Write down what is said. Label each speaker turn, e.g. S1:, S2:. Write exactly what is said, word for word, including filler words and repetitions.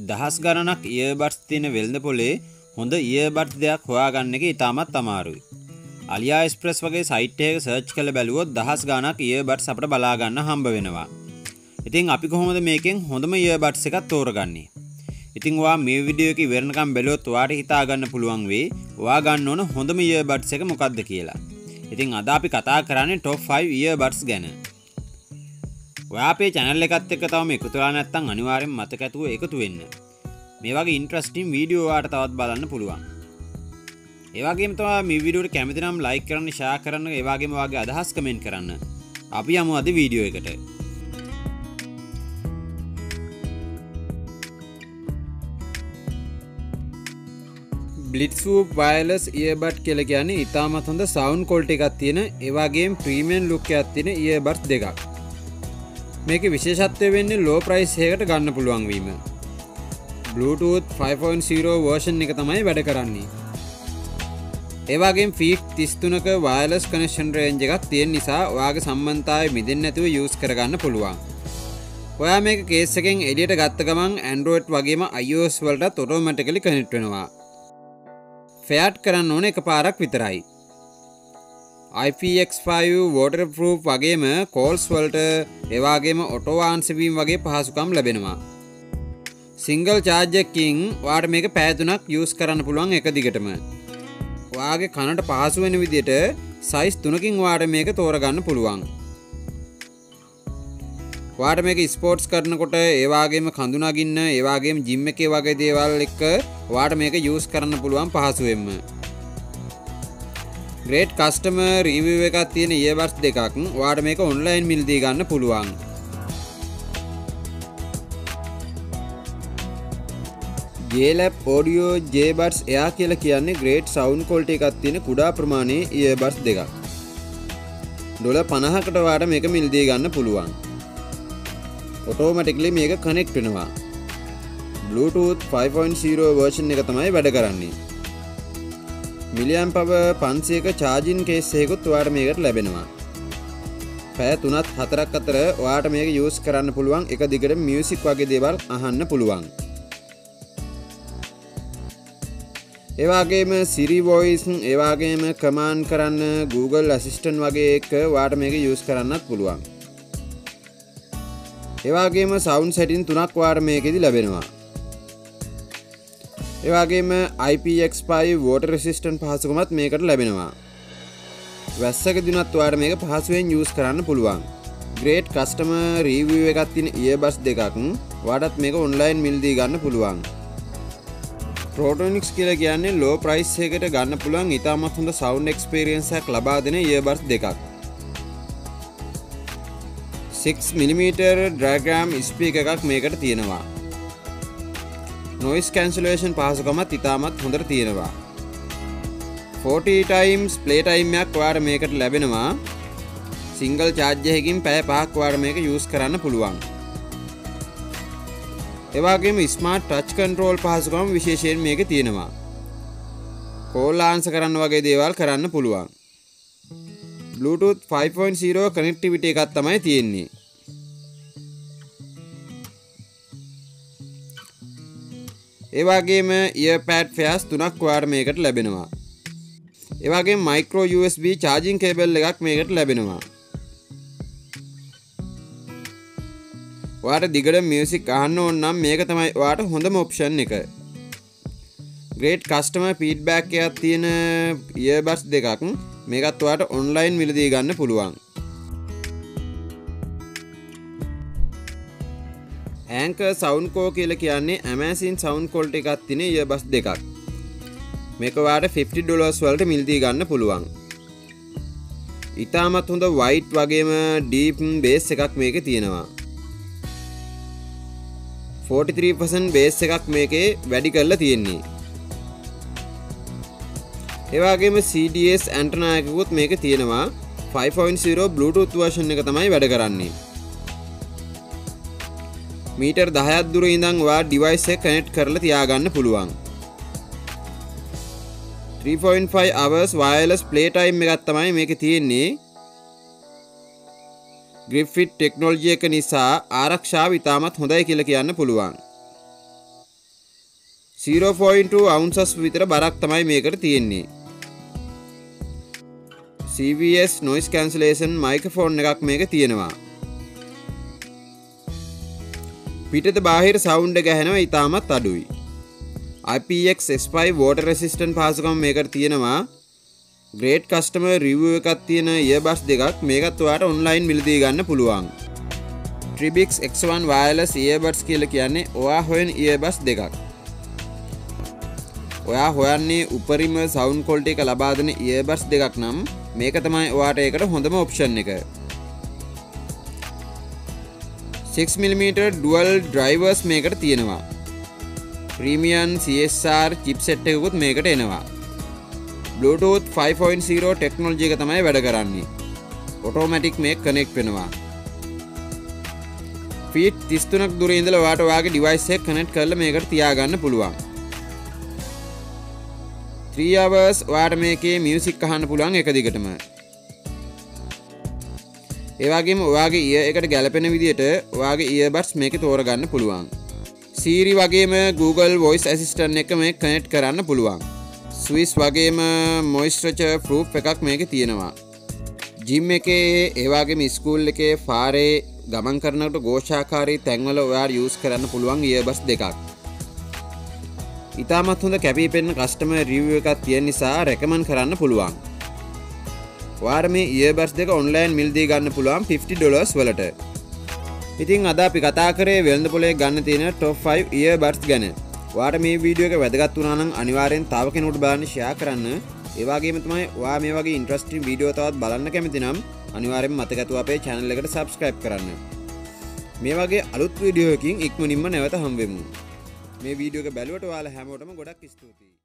S1: දහස් ගණනක් ඉයර්බඩ්ස් තියෙන වෙළඳ පොලේ හොඳ ඉයර්බඩ්ස් දෙයක් හොයාගන්න එක ඉතාමත් අමාරුයි. අලියා එක්ස්ප්‍රස් වගේ සයිට් එකක සර්ච් කරලා බැලුවොත් දහස් ගණනක් ඉයර්බඩ්ස් අපිට බලා ගන්න හම්බ වෙනවා. ඉතින් අපි කොහොමද මේකෙන් හොඳම ඉයර්බඩ්ස් එකක් තෝරගන්නේ? ඉතින් ඔයා මේ වීඩියෝ එක ඉවරනකම් බැලුවොත් ඔයාට හිතා ගන්න පුළුවන් වෙයි ඔයා ගන්න ඕන හොඳම ඉයර්බඩ්ස් එක මොකක්ද කියලා. ඉතින් අද අපි කතා කරන්නේ top five ඉයර්බඩ්ස් ගැන. ඔයා අපේ channel එකත් එක්ක තවම එකතු වෙලා නැත්නම් අනිවාර්යෙන් මතක ඇතුව එකතු වෙන්න. මේ වගේ ඉන්ට්‍රස්ටිං වීඩියෝ ඔයාලට තවත් බලන්න පුළුවන්. ඒ වගේම තමයි මේ වීඩියෝට කැමති නම් like කරන්න, share කරන්න, ඒ වගේම ඔයාගේ අදහස් කමෙන්ට් කරන්න. අපි යමු අද වීඩියෝ එකට. Blitzwhoop wireless earbud කියලා කියන්නේ ඉතාමත් හොඳ sound quality එකක් තියෙන, ඒ වගේම premium look එකක් තියෙන earbuds දෙකක්. මේකේ විශේෂත්වය වෙන්නේ low price එකකට ගන්න පුළුවන් වීම. Bluetooth five point oh version එක තමයි වැඩ කරන්නේ. ඒ වගේම feet thirty-three ක wireless connection range එකක් තියෙන නිසා ඔයාගේ සම්බන්ධතාවය මිදෙන්නේ නැතුව use කරගන්න පුළුවන්. ඔයා මේක case එකෙන් එළියට ගත්ත ගමන් Android වගේම iOS වලටත් automatically connect වෙනවා. ෆෙයාට් කරන්න ඕන එකපාරක් විතරයි. I P X five waterproof වගේම calls වලට ඒ වගේම auto answer වීම වගේ පහසුකම් ලැබෙනවා. single charge එකකින් ඔයාට මේක පැය තුනක් use කරන්න පුළුවන් එක දිගටම. ඔයාගේ කනට පහසු වෙන විදිහට size තුනකින් ඔයාට මේක තෝරගන්න පුළුවන්. ඔයාට මේක ස්පෝර්ට්ස් කරනකොට ඒ වගේම කඳු නගින්න, ඒ වගේම ජිම් එකේ වගේ දේවල් එක්ක ඔයාට මේක යූස් කරන්න පුළුවන් පහසුවෙන්ම. great customer review එකක් තියෙන earbuds දෙකක් ඔයාට මේක online මිලදී ගන්න පුළුවන්. J-Lab Audio J-Buds Air කියලා කියන්නේ great sound quality එකක් තියෙන කුඩා ප්‍රමාණයේ earbuds දෙකක්. ඩොලර් පනහකට ඔයාට මේක මිලදී ගන්න පුළුවන්. automatically මේක connect වෙනවා. Bluetooth five point oh version එක තමයි වැඩ කරන්නේ. milliamp hour five hundred ක charging case එකකුත් ඔයාලට මේකට ලැබෙනවා. පැය තුනත් හතරක් අතර ඔයාලට මේක use කරන්න පුළුවන්. එක දිගට music වගේ දේවල් අහන්න පුළුවන්. ඒ වගේම Siri voice, ඒ වගේම command කරන්න Google Assistant වගේ එක ඔයාලට මේක use කරන්නත් පුළුවන්. ඒ වගේම sound setting තුනක් ඔයාලට මේකෙදි ලැබෙනවා. ඒ වගේම I P X five water resistant පහසුකමත් මේකට ලැබෙනවා. වැස්සකදී උනත් ඔයාලට මේක පහසුවෙන් use කරන්න පුළුවන්. great customer review එකක් තියෙන earbuds දෙකක් ඔයාලටත් මේක online මිලදී ගන්න පුළුවන්. Protonix කියලා කියන්නේ low price එකකට ගන්න පුළුවන් ඉතාමත් හොඳ sound experience එකක් ලබා දෙන earbuds දෙකක්. six millimeter diaphragm speaker එකක් මේකට තියෙනවා. noise cancellation පහසුකමත් ඉතාමත් හොඳට තියෙනවා. forty times play time එකක් ඔයාලට මේකට ලැබෙනවා. single charge එකකින් පැය පහක් ඔයාලට මේක use කරන්න පුළුවන්. ඒ වගේම smart touch control පහසුකම් විශේෂයෙන් මේකේ තියෙනවා. call answer කරන්න වගේ දේවල් කරන්න පුළුවන්. Bluetooth five point oh connectivity එකක් තමයි තියෙන්නේ. ඒ වගේම earpad pairs තුනක් ඔයාලට මේකට ලැබෙනවා. ඒ වගේම micro U S B charging cable එකක් මේකට ලැබෙනවා. ඔයාලට දිගට music අහන්න ඕන නම් මේක තමයි ඔයාලට හොඳම option එක. great customer feedback එකක් තියෙන earbuds දෙකක් මේකත් ඔයාලට online මිලදී ගන්න පුළුවන්. Anker Soundcore කියලා කියන්නේ amazing sound quality එකක් තියෙන earbuds දෙකක්. මේක ඔයාලට fifty dollars වලට මිලදී ගන්න පුළුවන්. ඉතාමත් හොඳ white වගේම deep bass එකක් මේකේ තියෙනවා. forty-three percent bass එකක් මේකේ වැඩි කරලා තියෙන්නේ. ඒ වගේම C D S antenna එකකුත් මේකේ තියෙනවා. five point oh Bluetooth version එක තමයි වැඩ කරන්නේ. මීටර් දහයක් දුර ඉඳන් ඔයා device එක connect කරලා තියාගන්න පුළුවන්. three point five hours wireless play time එකක් තමයි මේකේ තියෙන්නේ. grip fit technology එක නිසා ආරක්ෂාව ඉතාමත් හොඳයි කියලා කියන්න පුළුවන්. zero point two ounces විතර බරක් තමයි මේකට තියෙන්නේ. C V S noise cancellation microphone එකක් මේක තියෙනවා. පිටත බාහිර sound එක ඇහෙනවා ඉතාමත් අඩුයි. I P X S five water resistant පහසුකම් මේකට තියෙනවා. great customer review එකක් තියෙන earbuds දෙකක් මේකත් ඔයාලට online මිලදී ගන්න පුළුවන්. Tribix X one wireless earbuds කියලා කියන්නේ ඔයා හොයන earbuds දෙකක්. ඔයා හොයන්නේ උපරිම sound quality එක ලබා දෙන earbuds දෙකක් නම් මේක තමයි ඔයාට ඒකට හොඳම option එක. six millimeter dual drivers මේකට තියෙනවා. premium C S R chipset එකකුත් මේකට එනවා. Bluetooth five point zero technology එක තමයි වැඩ කරන්නේ. automatic මේක connect වෙනවා. feet thirty-three ක් දුරේ ඉඳලා ඔයාට ඔයාගේ device එක connect කරලා මේකට තියාගන්න පුළුවන්. three hours ඔයාට මේකේ music අහන්න පුළුවන් එක දිගටම. ඒ වගේම ඔයාගේ ear එකට ගැලපෙන විදිහට ඔයාගේ earbuds මේකේ තෝරගන්න පුළුවන්. Siri වගේම Google voice assistant එක මේක connect කරන්න පුළුවන්. Swiss වගේම moisture proof එකක් මේකේ තියෙනවා. gym එකේ ඒ වගේම school එකේ පාරේ ගමන් කරනකොට ഘോഷාකාරී තැන්වල ඔයාලා use කරන්න පුළුවන් earbuds දෙකක්. ඉතාමත් හොඳ කැපී පෙනෙන customer review එකක් තියෙන නිසා recommend කරන්න පුළුවන්. ඔයාලා මේ earbuds දෙක online මිලදී ගන්න පුළුවන් fifty dollars වලට. ඉතින් අද අපි කතා කරේ වෙළඳ පොලේ ගන්න තියෙන top five earbuds ගැන. ඔයාට මේ වීඩියෝ එක වැදගත් වුණා නම් අනිවාර්යෙන් තව කෙනෙකුට බලන්න share කරන්න. ඒ වගේම තමයි ඔයා මේ වගේ interesting වීඩියෝ තවත් බලන්න කැමති නම් අනිවාර්යෙන් මතකතුව අපේ channel එකට subscribe කරන්න. මේ වගේ අලුත් වීඩියෝ එකකින් ඉක්මනින්ම නැවත හම්බෙමු. මේ වීඩියෝ එක බැලුවට ඔයාලා හැමෝටම ගොඩක් ස්තුතියි.